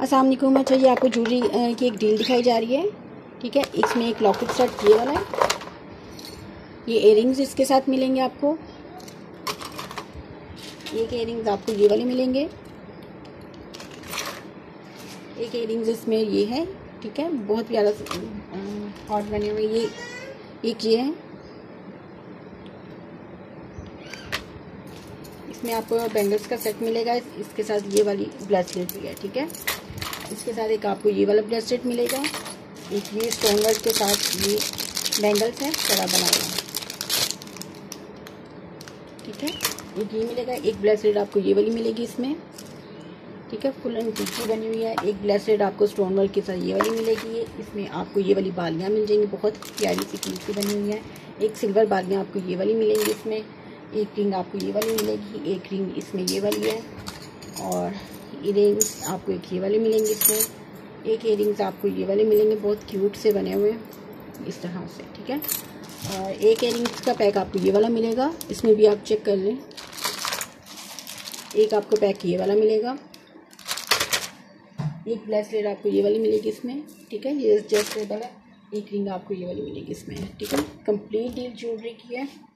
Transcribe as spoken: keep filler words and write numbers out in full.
अस्सलाम वालेकुम। अच्छा, ये आपको ज्वेलरी की एक डील दिखाई जा रही है, ठीक है। इसमें एक लॉकेट सेट ये वाला है, ये इयररिंग्स इसके साथ मिलेंगे आपको। एक इयररिंग्स आपको ये वाले मिलेंगे, एक इयररिंग्स इसमें ये है, ठीक है। बहुत प्यारा हॉट बने हुए ये एक ये है। इसमें आपको बैंगल्स का सेट मिलेगा, इसके साथ ये वाली ब्रेसलेट भी है, ठीक है। इसके साथ एक आपको ये वाला ब्रेसलेट मिलेगा, एक ये स्टोन वर्क के साथ ये बैंगल्स है बड़ा बना हुआ, ठीक है। एक ये मिलेगा, एक ब्रेसलेट आपको ये वाली मिलेगी इसमें, ठीक है। फुल एंड टिक्की बनी हुई है। एक ब्रेसलेट आपको स्टोन वर्क के साथ ये वाली मिलेगी, इसमें आपको ये वाली बालियाँ मिल जाएंगी, बहुत प्यारी सी टिक्की बनी हुई है। एक सिल्वर बालियाँ आपको ये वाली मिलेंगी इसमें, एक रिंग आपको ये वाली मिलेगी, एक रिंग इसमें ये वाली है, और इयररिंग्स आपको एक ये वाले मिलेंगे इसमें, एक इयररिंग्स आपको ये वाले मिलेंगे, बहुत क्यूट से बने हुए इस तरह से, ठीक है। और एक इयररिंग्स का पैक आपको ये वाला मिलेगा, इसमें भी आप चेक कर लें। एक आपको पैक ये वाला मिलेगा, एक ब्रेसलेट आपको ये वाली मिलेगी इसमें, ठीक है। ये एडजस्टेबल है। एक रिंग आपको ये वाली मिलेगी इसमें, ठीक है। कंप्लीट डील ज्वेलरी की है।